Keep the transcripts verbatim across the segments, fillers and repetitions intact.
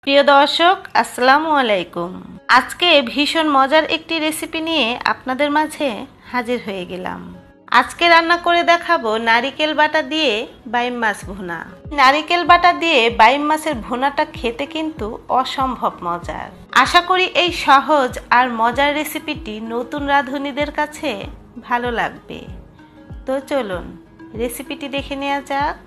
প্রিয় দর্শক, আসসালামু আলাইকুম। আজকে ভীষণ মজার একটি রেসিপি নিয়ে আপনাদের মাঝে হাজির হয়ে গেলাম। আজকে রান্না করে দেখাবো নারিকেল বাটা দিয়ে বাইম মাছ ভুনা। নারিকেল বাটা দিয়ে বাইম মাছের ভুনাটা খেতে কিন্তু অসম্ভব মজার। আশা করি এই সহজ আর মজার রেসিপিটি নতুন রাঁধুনিদের কাছে ভালো লাগবে। তো চলুন রেসিপিটি দেখে নেওয়া যাক।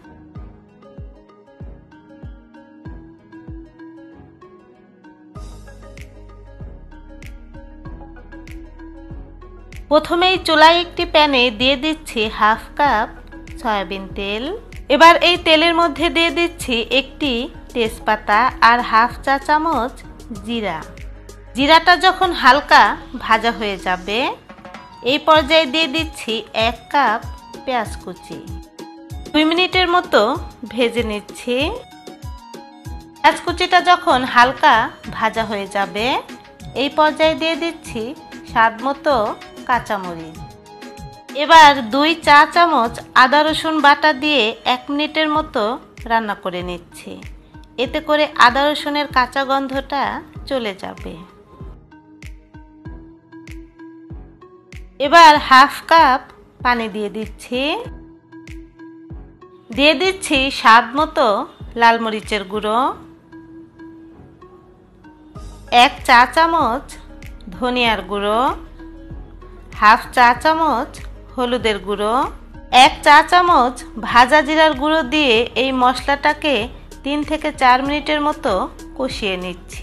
প্রথমেই চুলায় একটি প্যানে দিয়ে দিচ্ছি হাফ কাপ সয়াবিন তেল। এবার এই তেলের মধ্যে দিয়ে দিচ্ছি একটি তেজপাতা আর হাফ চা চামচ জিরা। জিরাটা যখন হালকা ভাজা হয়ে যাবে এই পর্যায়ে দিয়ে দিচ্ছি এক কাপ পেঁয়াজ কুচি। দুই মিনিটের মতো ভেজে নিচ্ছি। পেঁয়াজ কুচিটা যখন হালকা ভাজা হয়ে যাবে এই পর্যায়ে দিয়ে দিচ্ছি স্বাদ মতো কাঁচামরিচ। এবার দুই চা চামচ আদা রসুন বাটা দিয়ে এক মিনিটের মতো রান্না করে নিচ্ছি। এতে করে আদা রসুনের কাঁচা গন্ধটা চলে যাবে। এবার হাফ কাপ পানি দিয়ে দিচ্ছি। দিয়ে দিচ্ছি স্বাদ মতো লাল মরিচের গুঁড়ো, এক চা চামচ ধনিয়ার গুঁড়ো, হাফ চা চামচ হলুদের গুঁড়ো, এক চা চামচ ভাজা জিরার গুঁড়ো দিয়ে এই মশলাটাকে তিন থেকে চার মিনিটের মতো কষিয়ে নিচ্ছি।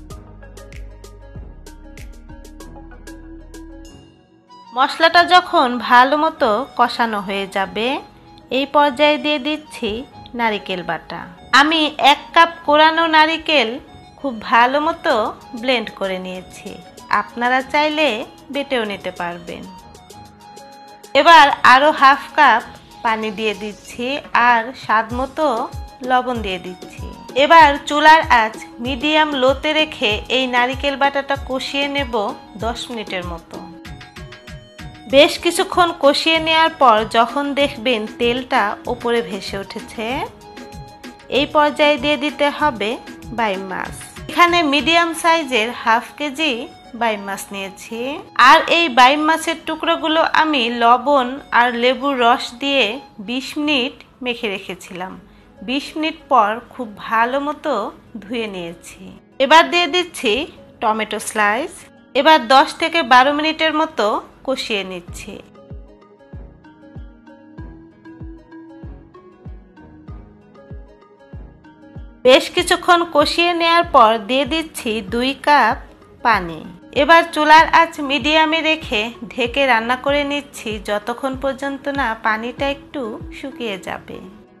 মশলাটা যখন ভালো মতো কষানো হয়ে যাবে এই পর্যায়ে দিয়ে দিচ্ছি নারিকেল বাটা। আমি এক কাপ কোরানো নারিকেল খুব ভালো মতো ব্লেন্ড করে নিয়েছি। আপনারা চাইলে বেটেও নিতে পারবেন। এবার আরও হাফ কাপ পানি দিয়ে দিচ্ছি আর স্বাদ মতো লবণ দিয়ে দিচ্ছি। এবার চুলার আঁচ মিডিয়াম লোতে রেখে এই নারিকেল বাটাটা কষিয়ে নেব দশ মিনিটের মতো। বেশ কিছুক্ষণ কষিয়ে নেওয়ার পর যখন দেখবেন তেলটা উপরে ভেসে উঠেছে এই পর্যায়ে দিয়ে দিতে হবে বাইম মাছ। এখানে মিডিয়াম সাইজের হাফ কেজি বাইম মাছ নিয়েছি। আর এই বাইম মাছের টুকরোগুলো আমি লবণ আর লেবুর রস দিয়ে বিশ মিনিট মেখে রেখেছিলাম। বিশ মিনিট পর খুব ভালো মতো ধুয়ে নিয়েছি। এবার দিয়ে দিচ্ছি টমেটো স্লাইস। এবার দশ থেকে বারো মিনিটের মতো কষিয়ে নিচ্ছি। বেশ কিছুক্ষণ কষিয়ে নেওয়ার পর দিয়ে দিচ্ছি দুই কাপ পানি। এবার চুলার আঁচ মিডিয়ামে রেখে ঢেকে রান্না করে নিচ্ছি যতক্ষণ পর্যন্ত না পানিটা একটু শুকিয়ে যাবে।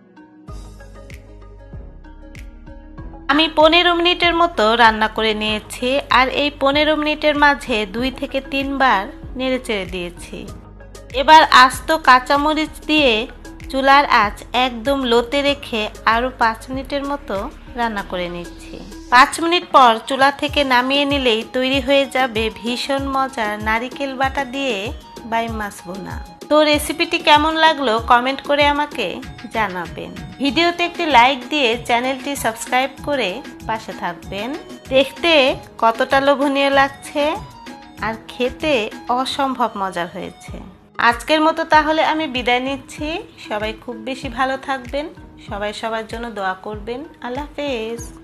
আমি পনেরো মিনিটের মতো রান্না করে নিয়েছি আর এই পনেরো মিনিটের মাঝে দুই থেকে তিনবার নেড়েচেড়ে দিয়েছি। এবার আস্ত কাঁচামরিচ দিয়ে চুলার আঁচ একদম লোতে রেখে আরও পাঁচ মিনিটের মতো রান্না করে নিচ্ছি। পাঁচ মিনিট পর চুলা থেকে নামিয়ে নিলেই তৈরি হয়ে যাবে ভীষণ মজার নারিকেল বাটা দিয়ে বাইম মাছ ভুনা। তো রেসিপিটি কেমন লাগলো কমেন্ট করে আমাকে জানাবেন। ভিডিওতে একটি লাইক দিয়ে চ্যানেলটি সাবস্ক্রাইব করে পাশে থাকবেন। দেখতে কতটা লোভনীয় লাগছে আর খেতে অসম্ভব মজার হয়েছে। আজকের মতো তাহলে আমি বিদায় নিচ্ছি। সবাই খুব বেশি ভালো থাকবেন। সবাই সবার জন্য দোয়া করবেন। আল্লাহ হাফেজ।